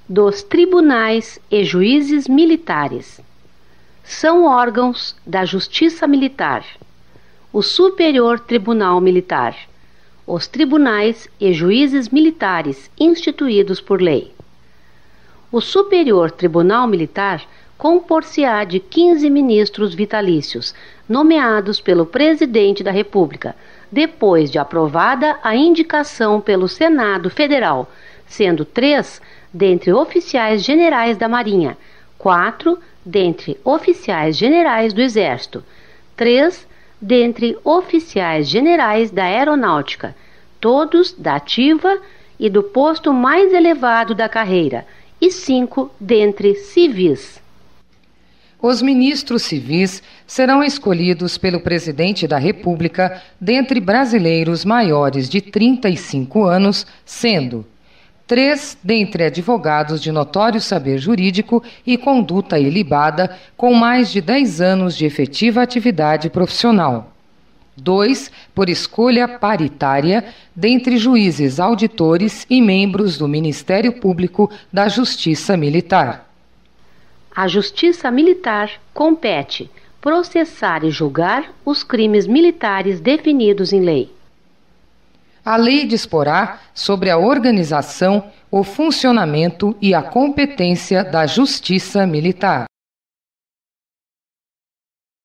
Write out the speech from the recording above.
dos tribunais e juízes militares. São órgãos da Justiça Militar: o Superior Tribunal Militar, os tribunais e juízes militares instituídos por lei. O Superior Tribunal Militar compor-se-á de 15 ministros vitalícios, nomeados pelo Presidente da República, depois de aprovada a indicação pelo Senado Federal, sendo 3 dentre oficiais generais da Marinha, 4 dentre oficiais generais do Exército, 3 dentre oficiais generais da Aeronáutica, todos da ativa e do posto mais elevado da carreira, e 5 dentre civis. Os ministros civis serão escolhidos pelo Presidente da República dentre brasileiros maiores de 35 anos, sendo 3 dentre advogados de notório saber jurídico e conduta ilibada com mais de 10 anos de efetiva atividade profissional. 2 por escolha paritária dentre juízes auditores e membros do Ministério Público da Justiça Militar. A Justiça Militar compete processar e julgar os crimes militares definidos em lei. A lei disporá sobre a organização, o funcionamento e a competência da Justiça Militar.